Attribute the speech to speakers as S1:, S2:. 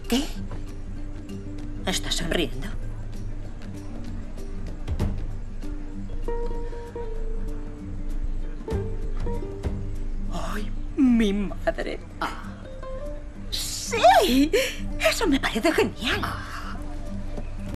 S1: ¿Qué? ¿Estás sonriendo? ¡Ay, mi madre! ¡Sí! Eso me parece genial.